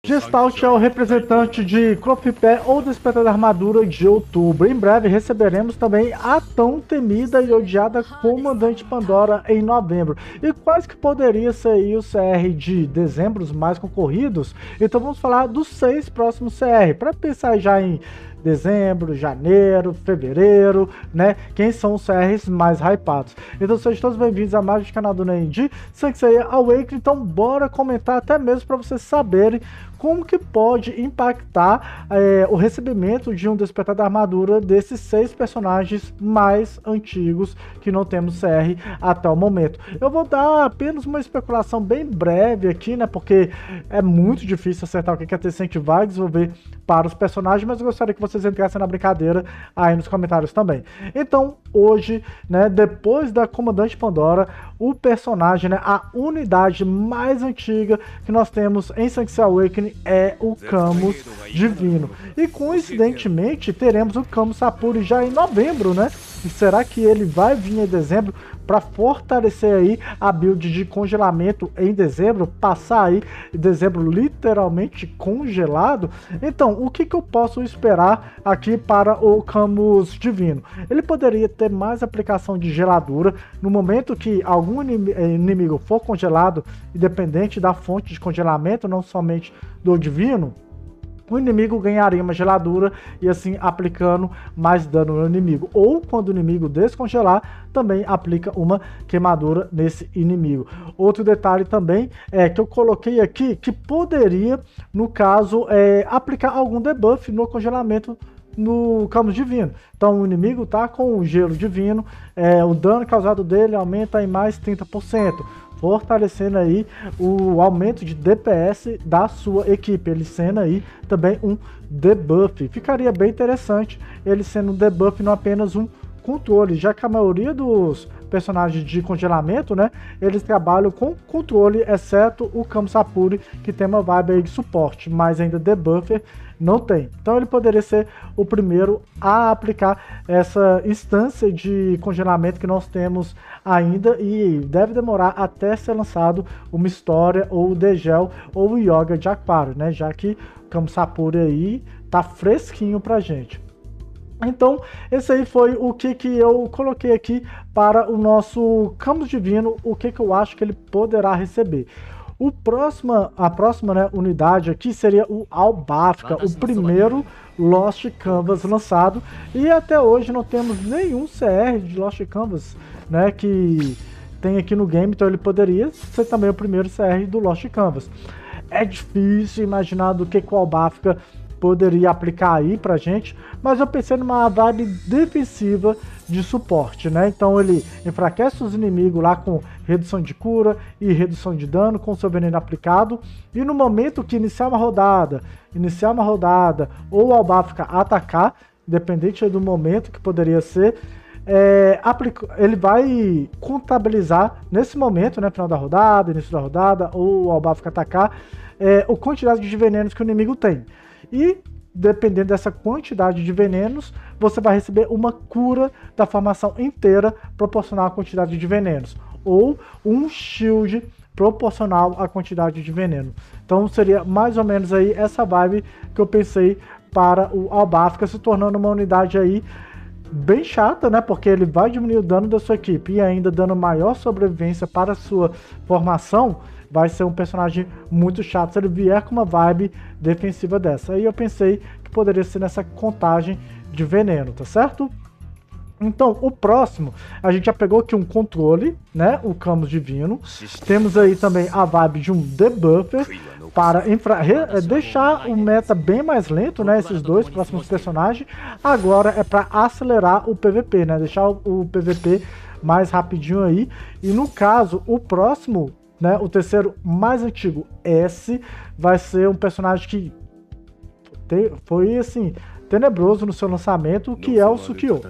Gestalt é o representante de Clofipé ou Despertar da Armadura de outubro. Em breve receberemos também a tão temida e odiada Comandante Pandora em novembro. E quais que poderia ser aí o CR de dezembro, os mais concorridos? Então vamos falar dos 6 próximos CR, para pensar já em dezembro, janeiro, fevereiro, né? Quem são os CRs mais hypados. Então sejam todos bem-vindos a mais um canal do NEM de Saint Seiya Awakening. Então bora comentar até mesmo para vocês saberem como que pode impactar o recebimento de um Despertar da Armadura desses 6 personagens mais antigos que não temos CR até o momento. Eu vou dar apenas uma especulação bem breve aqui, né, porque é muito difícil acertar o que a Tencent vai desenvolver para os personagens, mas eu gostaria que vocês entrassem na brincadeira aí nos comentários também. Então, hoje, né, depois da Comandante Pandora, o personagem, né, a unidade mais antiga que nós temos em Saint Seiya Awakening é o Camus Divino. E coincidentemente teremos o Camus Sapuri já em novembro, né? E será que ele vai vir em dezembro para fortalecer aí a build de congelamento em dezembro, passar aí em dezembro literalmente congelado? Então, o que eu posso esperar aqui para o Camus Divino? Ele poderia ter mais aplicação de geladura no momento que algum inimigo for congelado, independente da fonte de congelamento, não somente do Divino. O inimigo ganharia uma geladura e assim aplicando mais dano no inimigo. Ou quando o inimigo descongelar, também aplica uma queimadura nesse inimigo. Outro detalhe também é que eu coloquei aqui que poderia, no caso, aplicar algum debuff no congelamento no Camus Divino. Então o inimigo tá com o gelo divino, o dano causado dele aumenta em mais 30%. Fortalecendo aí o aumento de DPS da sua equipe, ele sendo aí também um debuff. Ficaria bem interessante ele sendo um debuff, não apenas um controle, já que a maioria dos personagens de congelamento, né, eles trabalham com controle, exceto o Camus Sapuri, que tem uma vibe aí de suporte, mas ainda debuffer não tem. Então ele poderia ser o primeiro a aplicar essa instância de congelamento que nós temos ainda, e deve demorar até ser lançado uma história ou o Degel ou o Yoga de Aquário, né, já que o Camus Sapuri aí tá fresquinho pra gente. Então, esse aí foi o que eu coloquei aqui para o nosso Camus Divino, o que eu acho que ele poderá receber. A próxima, né, unidade aqui seria o Albafka, o primeiro Lost Canvas lançado, e até hoje não temos nenhum CR de Lost Canvas, né, que tem aqui no game, então ele poderia ser também o primeiro CR do Lost Canvas. É difícil imaginar do que o Albafka poderia aplicar aí pra gente, mas eu pensei numa vibe defensiva de suporte, né? Então ele enfraquece os inimigos lá com redução de cura e redução de dano com seu veneno aplicado, e no momento que iniciar uma rodada ou o Albafka atacar, independente do momento que poderia ser, ele vai contabilizar nesse momento, né, final da rodada, início da rodada, ou o Albafka atacar, a quantidade de venenos que o inimigo tem. E dependendo dessa quantidade de venenos, você vai receber uma cura da formação inteira proporcional à quantidade de venenos, ou um shield proporcional à quantidade de veneno. Então seria mais ou menos aí essa vibe que eu pensei para o Albafka, se tornando uma unidade aí bem chata, né? Porque ele vai diminuir o dano da sua equipe e ainda dando maior sobrevivência para a sua formação. Vai ser um personagem muito chato se ele vier com uma vibe defensiva dessa. Aí eu pensei que poderia ser nessa contagem de veneno, tá certo? Então, o próximo, a gente já pegou aqui um controle, né? O Camus Divino. Temos aí também a vibe de um debuffer para deixar o meta bem mais lento, né? Esses dois próximos personagens. Agora é para acelerar o PVP, né? Deixar o PVP mais rapidinho aí. E no caso, o próximo, né, o terceiro mais antigo, S, vai ser um personagem que foi assim tenebroso no seu lançamento, que é o Sukio,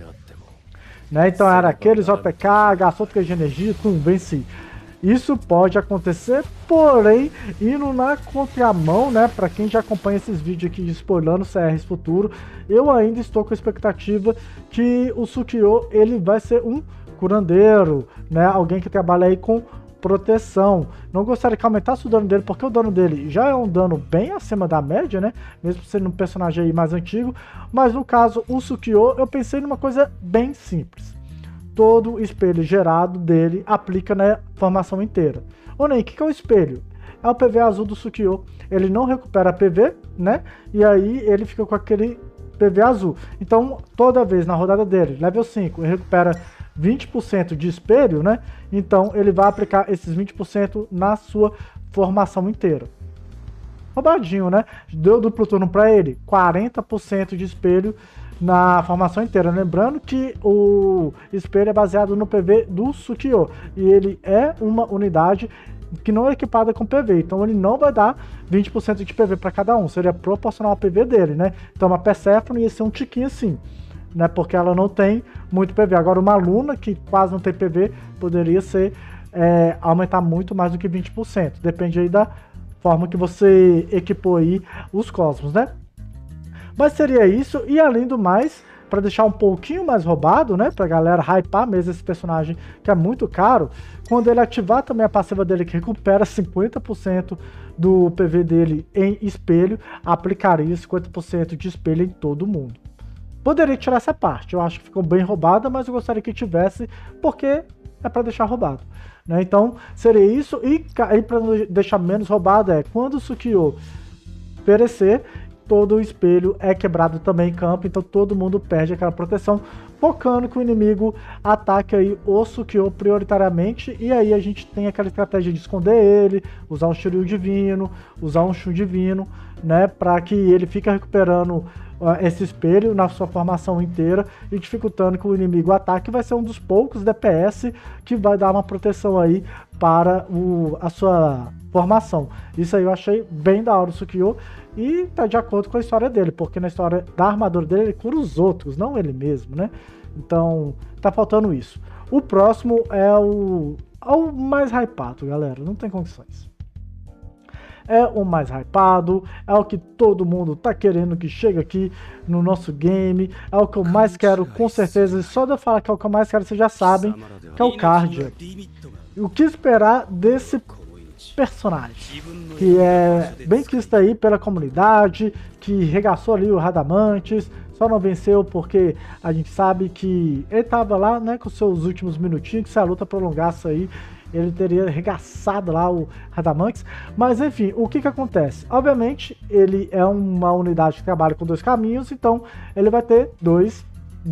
né? Então era aqueles OPK, gastou de energia, venci. Isso pode acontecer, porém, indo na contramão, né? Para quem já acompanha esses vídeos aqui de spoilando CRs futuro, eu ainda estou com a expectativa que o Sukio ele vai ser um curandeiro, né? Alguém que trabalha aí com proteção. Não gostaria que aumentasse o dano dele, porque o dano dele já é um dano bem acima da média, né? Mesmo sendo um personagem aí mais antigo. Mas no caso, o Sukiô, eu pensei numa coisa bem simples. Todo espelho gerado dele aplica na formação inteira. Ou nem, o que é o espelho? É o PV azul do Sukiô. Ele não recupera PV, né? E aí ele fica com aquele PV azul. Então, toda vez na rodada dele, level 5, ele recupera 20% de espelho, né? Então, ele vai aplicar esses 20% na sua formação inteira. Roubadinho, né? Deu duplo turno para ele, 40% de espelho na formação inteira. Lembrando que o espelho é baseado no PV do Sukiô. E ele é uma unidade que não é equipada com PV, então ele não vai dar 20% de PV para cada um, seria proporcional ao PV dele, né? Então uma Persephone ia ser um tiquinho assim, né? Porque ela não tem muito PV. Agora uma Luna, que quase não tem PV, poderia ser aumentar muito mais do que 20%, depende aí da forma que você equipou aí os Cosmos, né? Mas seria isso, e além do mais, para deixar um pouquinho mais roubado, né, pra galera hypar mesmo esse personagem que é muito caro, quando ele ativar também a passiva dele que recupera 50% do PV dele em espelho, aplicaria 50% de espelho em todo mundo. Poderia tirar essa parte, eu acho que ficou bem roubada, mas eu gostaria que tivesse, porque é para deixar roubado, né? Então seria isso, e aí para deixar menos roubado quando o Sukiô perecer, todo o espelho é quebrado também em campo, então todo mundo perde aquela proteção, focando que o inimigo ataque aí o Sukiô prioritariamente, e aí a gente tem aquela estratégia de esconder ele, usar um Shiryu divino, usar um Shun divino, né, para que ele fique recuperando esse espelho na sua formação inteira e dificultando que o inimigo ataque. Vai ser um dos poucos DPS que vai dar uma proteção aí para a sua formação. Isso aí eu achei bem da hora o Sukiô, e tá de acordo com a história dele, porque na história da armadura dele ele cura os outros, não ele mesmo, né? Então tá faltando isso. O próximo é o mais hypado, galera, não tem condições. É o mais hypado, é o que todo mundo tá querendo que chegue aqui no nosso game, é o que eu mais quero, com certeza. E só de eu falar que é o que eu mais quero, vocês já sabem que é o Cardia. O que esperar desse personagem, que é bem quisto aí pela comunidade, que regaçou ali o Radamantes, só não venceu porque a gente sabe que ele tava lá, né, com seus últimos minutinhos, que se a luta prolongasse aí, ele teria arregaçado lá o Radamantes. Mas enfim, o que acontece? Obviamente, ele é uma unidade que trabalha com 2 caminhos, então ele vai ter dois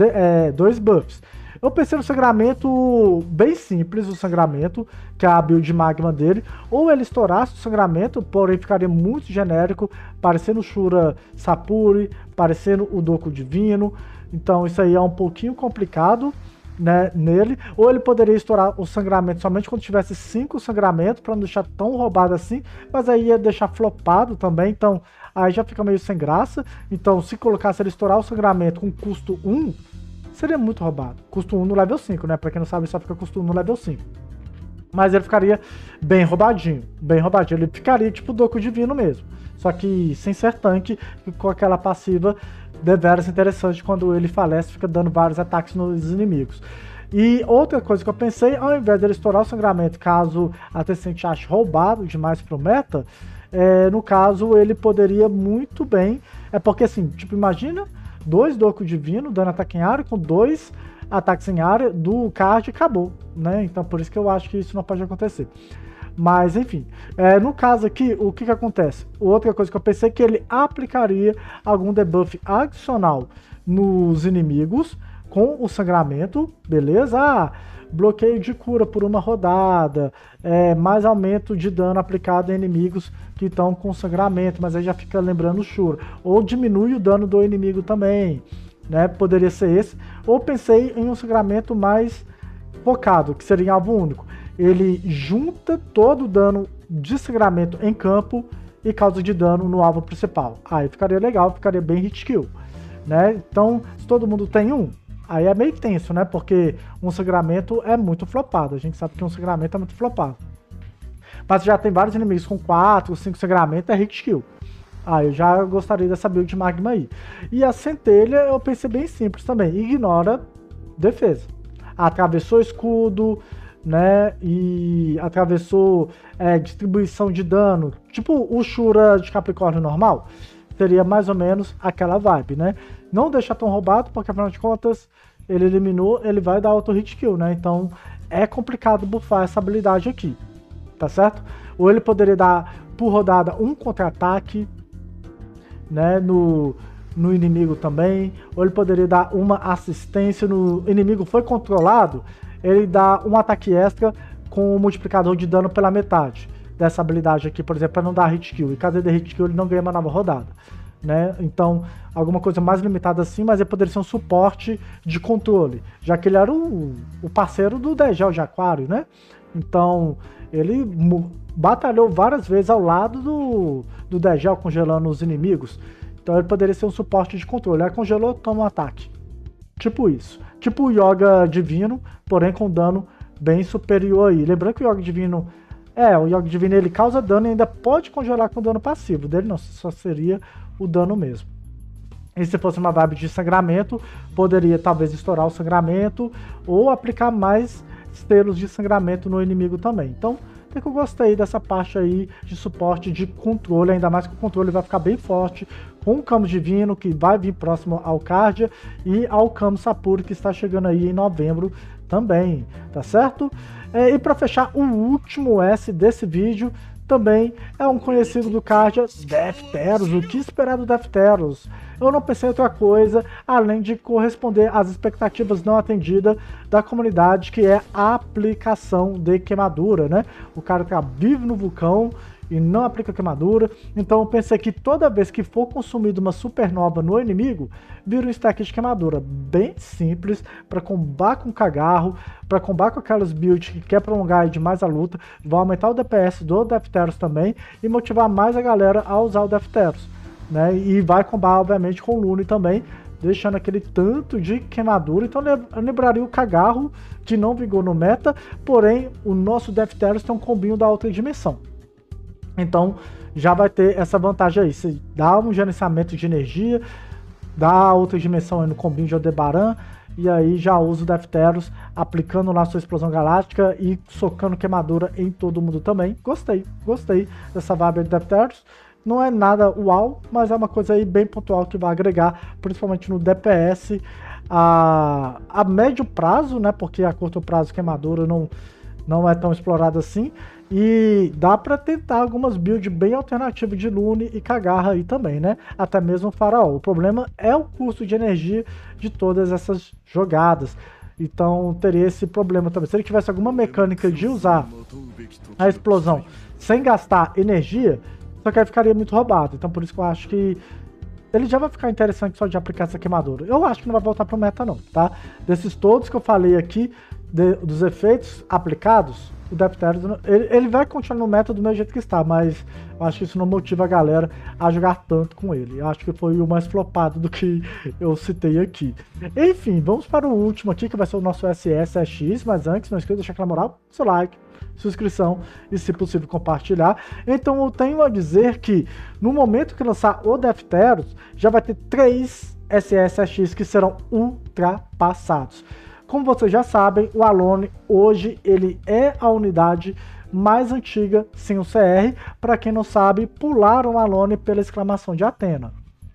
buffs. Eu pensei no sangramento bem simples, o sangramento, que é a build magma dele. Ou ele estourasse o sangramento, porém ficaria muito genérico, parecendo o Shura Sapuri, parecendo o Doku Divino. Então isso aí é um pouquinho complicado, né, nele. Ou ele poderia estourar o sangramento somente quando tivesse 5 sangramentos, para não deixar tão roubado assim, mas aí ia deixar flopado também, então aí já fica meio sem graça. Então se colocasse ele estourar o sangramento com custo 1, seria muito roubado. Custo 1 no level 5, né? Pra quem não sabe, só fica custo 1 no level 5. Mas ele ficaria bem roubadinho. Bem roubadinho. Ele ficaria tipo Doku Divino mesmo. Só que sem ser tanque, com aquela passiva deveras interessante. Quando ele falece, fica dando vários ataques nos inimigos. E outra coisa que eu pensei, ao invés dele estourar o sangramento, caso a Tencent ache roubado demais pro meta, no caso, ele poderia muito bem... porque assim, tipo, imagina 2 Doku Divino dando ataque em área com 2 ataques em área do card e acabou, né? Então por isso que eu acho que isso não pode acontecer. Mas enfim, no caso aqui, o que acontece? Outra coisa que eu pensei é que ele aplicaria algum debuff adicional nos inimigos com o sangramento, beleza? Bloqueio de cura por uma rodada, mais aumento de dano aplicado em inimigos que estão com sangramento, mas aí já fica lembrando o Shura. Ou diminui o dano do inimigo também, né? Poderia ser esse. Ou pensei em um sangramento mais focado, que seria em alvo único. Ele junta todo o dano de sangramento em campo e causa de dano no alvo principal. Aí ficaria legal, ficaria bem hit kill, né? Então, se todo mundo tem um, aí é meio tenso, né? Porque um sangramento é muito flopado. A gente sabe que um sangramento é muito flopado. Mas já tem vários inimigos com 4, 5 sangramentos, é hit kill. Eu já gostaria dessa build de magma aí. E a centelha eu pensei bem simples também. Ignora defesa. Atravessou escudo, né? E atravessou distribuição de dano, tipo o Shura de Capricórnio normal. Seria mais ou menos aquela vibe, né? Não deixar tão roubado, porque afinal de contas, ele eliminou, ele vai dar auto hit kill, né? Então é complicado buffar essa habilidade aqui, tá certo? Ou ele poderia dar por rodada um contra-ataque, né? No inimigo também, ou ele poderia dar uma assistência no inimigo foi controlado, ele dá um ataque extra com o multiplicador de dano pela metade dessa habilidade aqui, por exemplo, para não dar hit kill, e caso ele dê hit kill ele não ganha uma nova rodada, né? Então, alguma coisa mais limitada assim, mas ele poderia ser um suporte de controle, já que ele era o parceiro do Degel de Aquário, né? Então, ele batalhou várias vezes ao lado do Degel, congelando os inimigos. Então ele poderia ser um suporte de controle. Aí congelou, toma um ataque. Tipo isso. Tipo o Yoga Divino, porém com dano bem superior aí. Lembrando que o Yoga Divino... o Yoga Divino ele causa dano e ainda pode congelar com dano passivo. Dele não, só seria o dano mesmo. E se fosse uma vibe de sangramento, poderia talvez estourar o sangramento ou aplicar mais selos de sangramento no inimigo também. Então, até que eu gostei dessa parte aí de suporte de controle, ainda mais que o controle vai ficar bem forte com o Camus Divino, que vai vir próximo ao Cardia, e ao Camus Sapuri, que está chegando aí em novembro também, tá certo? E para fechar, o último S desse vídeo também é um conhecido do Cardia, Defteros. O que esperar do Defteros? Eu não pensei em outra coisa, além de corresponder às expectativas não atendidas da comunidade, que é a aplicação de queimadura, né? O cara tá vive no vulcão e não aplica queimadura, então eu pensei que toda vez que for consumida uma supernova no inimigo, vira um stack de queimadura bem simples para combar com cagarro, para combar com aquelas builds que quer prolongar demais a luta, vai aumentar o DPS do Defteros também e motivar mais a galera a usar o Defteros, né? E vai combar obviamente com o Lune também, deixando aquele tanto de queimadura. Então eu lembraria o cagarro que não vingou no meta, porém o nosso Defteros tem um combinho da outra dimensão. Então já vai ter essa vantagem aí. Você dá um gerenciamento de energia, dá outra dimensão aí no combinho de Aldebaran, e aí já usa o Defteros aplicando lá sua explosão galáctica e socando queimadura em todo mundo também. Gostei dessa vibe de Defteros. Não é nada uau, mas é uma coisa aí bem pontual que vai agregar, principalmente no DPS a médio prazo, né? Porque a curto prazo queimadura não é tão explorada assim. E dá para tentar algumas builds bem alternativas de Lune e Cagarra aí também, né? Até mesmo o Faraó. O problema é o custo de energia de todas essas jogadas. Então teria esse problema também. Se ele tivesse alguma mecânica de usar a explosão sem gastar energia, só que aí ficaria muito roubado. Então por isso que eu acho que ele já vai ficar interessante só de aplicar essa queimadura. Eu acho que não vai voltar pro meta não, tá? Desses todos que eu falei aqui, dos efeitos aplicados, o Defteros, ele vai continuar no meta do mesmo jeito que está, mas eu acho que isso não motiva a galera a jogar tanto com ele. Eu acho que foi o mais flopado do que eu citei aqui. Enfim, vamos para o último aqui, que vai ser o nosso SSX, mas antes, não esqueça de deixar aquela moral, seu like, sua inscrição e, se possível, compartilhar. Então eu tenho a dizer que no momento que lançar o Defteros, já vai ter 3 SSX que serão ultrapassados. Como vocês já sabem, o Alone hoje ele é a unidade mais antiga sem o CR. Para quem não sabe, pularam o Alone pela exclamação de Athena.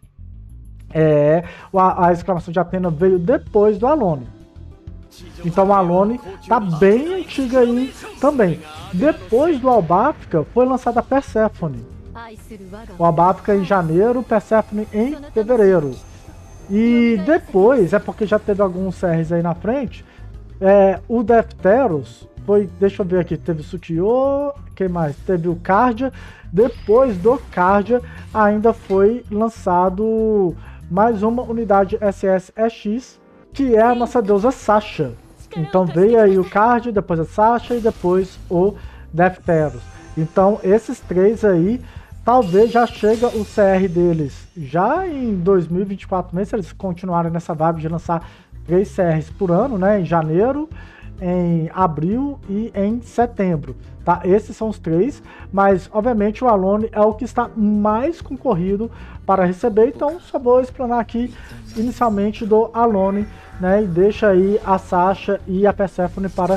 A exclamação de Athena veio depois do Alone. Então o Alone tá bem antiga aí também. Depois do Albáfica foi lançada a Persephone. O Albáfica em janeiro, Persephone em fevereiro. E depois, porque já teve alguns CRs aí na frente, o Defteros foi, deixa eu ver aqui, teve o Sukyo, quem mais? Teve o Cardia. Depois do Cardia ainda foi lançado mais uma unidade SSX, que é a nossa deusa Sasha. Então veio aí o Cardia, depois a Sasha e depois o Defteros. Então esses três aí, talvez já chega o CR deles já em 2024 mesmo, se eles continuarem nessa vibe de lançar 3 CRs por ano, né? Em janeiro, em abril e em setembro, tá? Esses são os 3, mas obviamente o Alone é o que está mais concorrido para receber, então só vou explanar aqui inicialmente do Alone, né? E deixa aí a Sasha e a Persephone para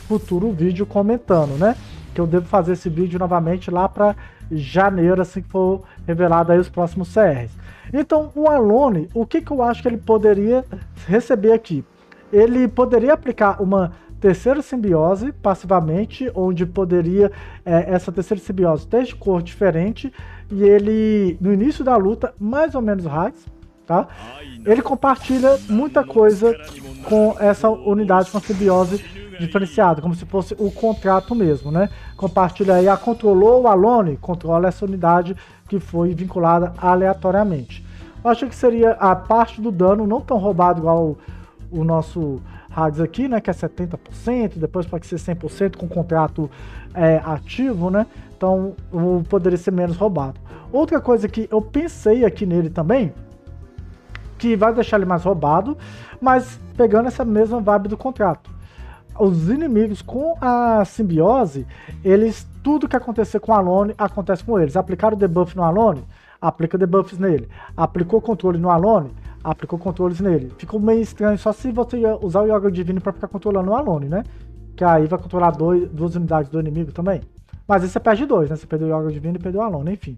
futuro vídeo comentando, né? Que eu devo fazer esse vídeo novamente lá para janeiro, assim que for revelado aí os próximos CRs. Então, o Alone, o que eu acho que ele poderia receber aqui? Ele poderia aplicar uma terceira simbiose passivamente, onde poderia essa terceira simbiose ter de cor diferente, e ele, no início da luta, mais ou menos Hades, tá? Ele compartilha muita coisa com essa unidade com simbiose diferenciada, como se fosse o contrato mesmo, né? Compartilha aí, controlou o Alone, controla essa unidade que foi vinculada aleatoriamente. Eu acho que seria a parte do dano não tão roubado igual o nosso Hades aqui, né, que é 70%, depois pode ser 100% com contrato ativo, né? Então poderia ser menos roubado. Outra coisa que eu pensei aqui nele também, que vai deixar ele mais roubado, mas pegando essa mesma vibe do contrato. Os inimigos com a simbiose, tudo que acontecer com o Alone, acontece com eles. Aplicaram o debuff no Alone, aplica debuffs nele. Aplicou controle no Alone, aplicou controles nele. Ficou meio estranho só se você usar o Yoga Divino para ficar controlando o Alone, né? Que aí vai controlar duas unidades do inimigo também. Mas aí você perde dois, né? Você perdeu o Yoga Divino e perdeu o Alone, enfim.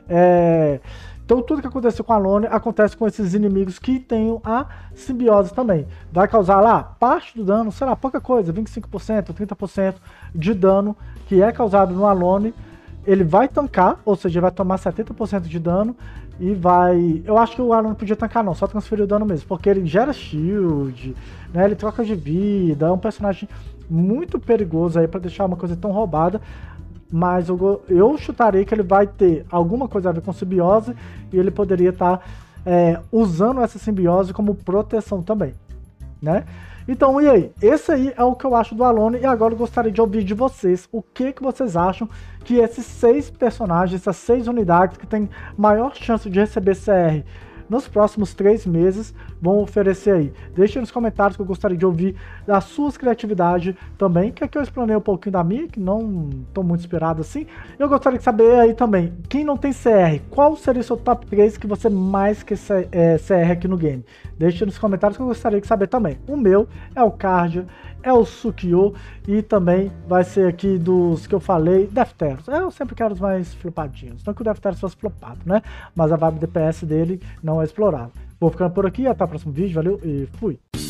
Então tudo que aconteceu com a Alone acontece com esses inimigos que tenham a simbiose também. Vai causar lá parte do dano, sei lá, pouca coisa, 25%, 30% de dano que é causado no Alone. Ele vai tancar, ou seja, vai tomar 70% de dano e vai... Eu acho que o Alone não podia tancar não, só transferir o dano mesmo, porque ele gera shield, né? Ele troca de vida, é um personagem muito perigoso aí para deixar uma coisa tão roubada. Mas eu chutarei que ele vai ter alguma coisa a ver com simbiose e ele poderia estar usando essa simbiose como proteção também, né? Então, e aí? Esse aí é o que eu acho do Alone e agora eu gostaria de ouvir de vocês o que vocês acham que esses 6 personagens, essas 6 unidades que têm maior chance de receber CR nos próximos 3 meses vão oferecer aí. Deixe nos comentários que eu gostaria de ouvir das suas criatividades também, que aqui eu explanei um pouquinho da minha, que não estou muito inspirado assim. Eu gostaria de saber aí também, quem não tem CR, qual seria o seu top 3 que você mais quer CR aqui no game? Deixe nos comentários que eu gostaria de saber também. O meu é o Cardia, é o Sukiô e também vai ser aqui dos que eu falei, Defteros. Eu sempre quero os mais flopadinhos, não que o Defteros fosse flopado, né? Mas a vibe DPS dele não é explorável. Vou ficando por aqui, até o próximo vídeo, valeu e fui!